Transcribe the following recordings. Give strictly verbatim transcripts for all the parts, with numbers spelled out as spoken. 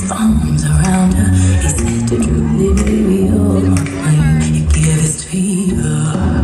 arms around her. He said to Julie, baby, you're my flame. You give us fever.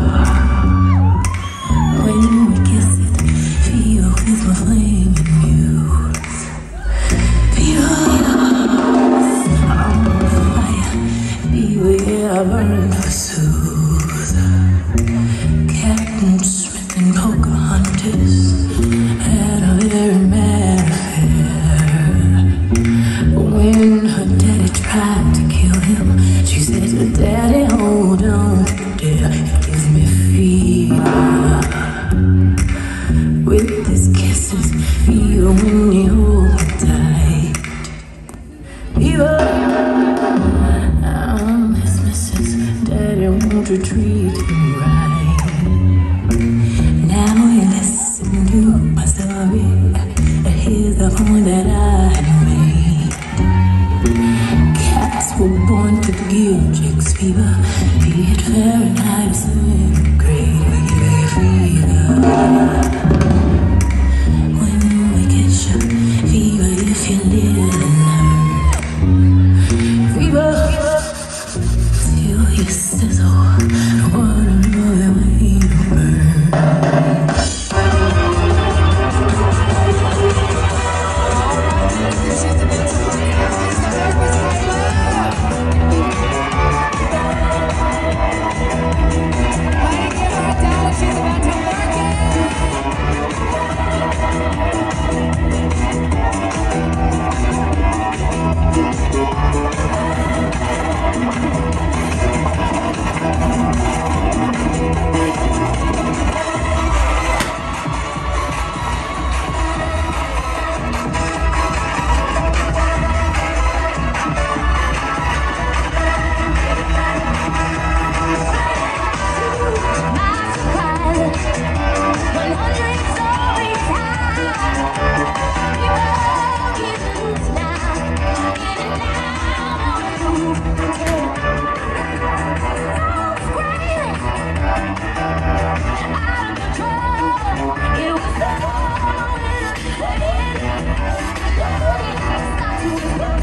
When we kiss it, fever with my flame and muse. Fever, I'm on fire. Fever, yeah, I burn to soothe. Captain Smith and Pocahontas had a very mad affair. When her daddy tried to kill him, she said, Daddy, hold on, dear, it gives me fever. With his kisses, fever when you hold me tight. Fever, I'm his missus, Daddy, won't you treat him right? Now you listen to my story. Here's the point that I had made. Cats were born to give chicks fever, be it Fahrenheit or centigrade. We give fever when we get you fever if you live and learn. Fever till you sizzle. What another way to burn. It was